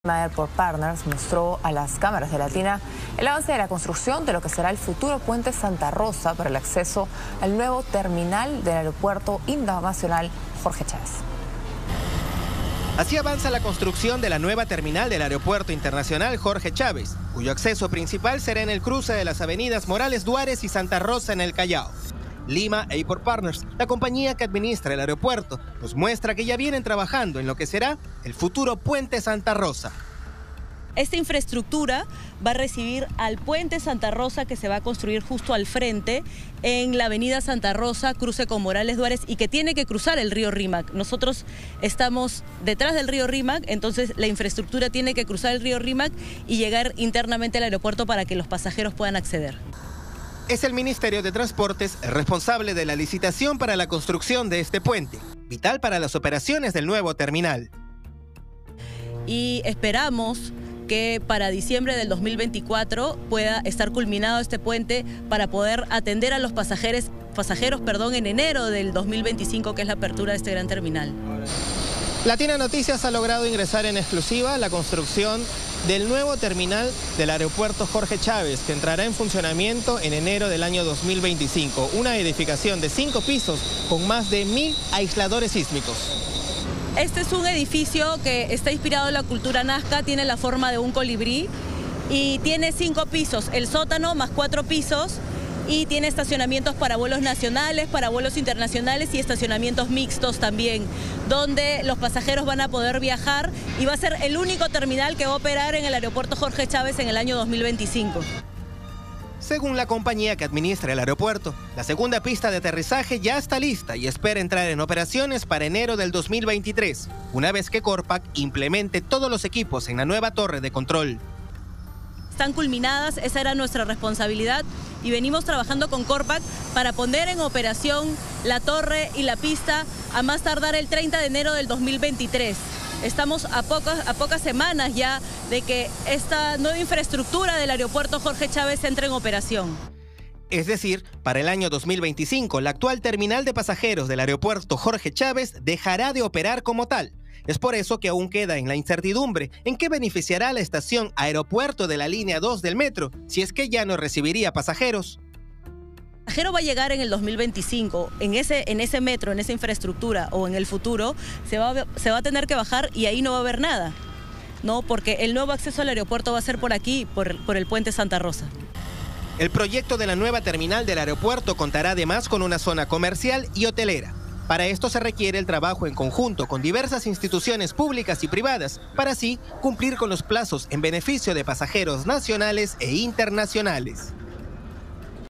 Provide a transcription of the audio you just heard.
Airport Partners mostró a las cámaras de Latina el avance de la construcción de lo que será el futuro puente Santa Rosa para el acceso al nuevo terminal del aeropuerto internacional Jorge Chávez. Así avanza la construcción de la nueva terminal del aeropuerto internacional Jorge Chávez, cuyo acceso principal será en el cruce de las avenidas Morales Duárez y Santa Rosa en el Callao. Lima Airport Partners, la compañía que administra el aeropuerto, nos muestra que ya vienen trabajando en lo que será el futuro puente Santa Rosa. Esta infraestructura va a recibir al puente Santa Rosa que se va a construir justo al frente en la avenida Santa Rosa, cruce con Morales Duárez y que tiene que cruzar el río Rímac. Nosotros estamos detrás del río Rímac, entonces la infraestructura tiene que cruzar el río Rímac y llegar internamente al aeropuerto para que los pasajeros puedan acceder. Es el Ministerio de Transportes el responsable de la licitación para la construcción de este puente, vital para las operaciones del nuevo terminal. Y esperamos que para diciembre del 2024 pueda estar culminado este puente para poder atender a los pasajeros en enero del 2025, que es la apertura de este gran terminal. Latina Noticias ha logrado ingresar en exclusiva la construcción del nuevo terminal del aeropuerto Jorge Chávez, que entrará en funcionamiento en enero del año 2025. Una edificación de 5 pisos con más de 1000 aisladores sísmicos. Este es un edificio que está inspirado en la cultura nazca, tiene la forma de un colibrí y tiene 5 pisos, el sótano más 4 pisos, y tiene estacionamientos para vuelos nacionales, para vuelos internacionales y estacionamientos mixtos también, donde los pasajeros van a poder viajar y va a ser el único terminal que va a operar en el aeropuerto Jorge Chávez en el año 2025. Según la compañía que administra el aeropuerto, la segunda pista de aterrizaje ya está lista y espera entrar en operaciones para enero del 2023, una vez que Corpac implemente todos los equipos en la nueva torre de control. Están culminadas, esa era nuestra responsabilidad y venimos trabajando con Corpac para poner en operación la torre y la pista a más tardar el 30 de enero del 2023. Estamos a pocas semanas ya de que esta nueva infraestructura del aeropuerto Jorge Chávez entre en operación. Es decir, para el año 2025, la actual terminal de pasajeros del aeropuerto Jorge Chávez dejará de operar como tal. Es por eso que aún queda en la incertidumbre en qué beneficiará la estación aeropuerto de la línea 2 del metro, si es que ya no recibiría pasajeros. El pasajero va a llegar en el 2025, en ese metro, en esa infraestructura o en el futuro, se va a tener que bajar y ahí no va a haber nada, ¿no? Porque el nuevo acceso al aeropuerto va a ser por aquí, por el puente Santa Rosa. El proyecto de la nueva terminal del aeropuerto contará además con una zona comercial y hotelera. Para esto se requiere el trabajo en conjunto con diversas instituciones públicas y privadas, para así cumplir con los plazos en beneficio de pasajeros nacionales e internacionales.